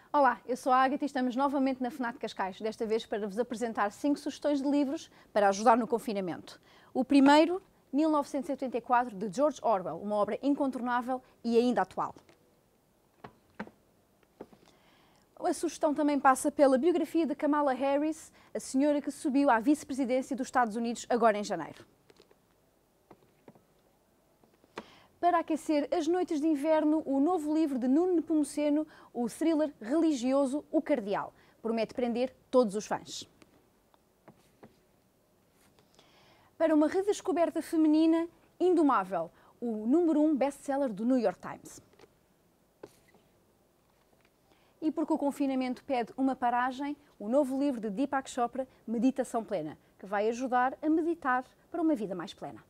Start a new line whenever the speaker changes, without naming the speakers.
Olá, eu sou a Ágata e estamos novamente na FNAC Cascais, desta vez para vos apresentar 5 sugestões de livros para ajudar no confinamento. O primeiro, 1984, de George Orwell, uma obra incontornável e ainda atual. A sugestão também passa pela biografia de Kamala Harris, a senhora que subiu à vice-presidência dos Estados Unidos agora em janeiro. Para aquecer as noites de inverno, o novo livro de Nuno Nepomuceno, o thriller religioso O Cardeal, promete prender todos os fãs. Para uma redescoberta feminina, Indomável, o número 1 best-seller do New York Times. E porque o confinamento pede uma paragem, o novo livro de Deepak Chopra, Meditação Plena, que vai ajudar a meditar para uma vida mais plena.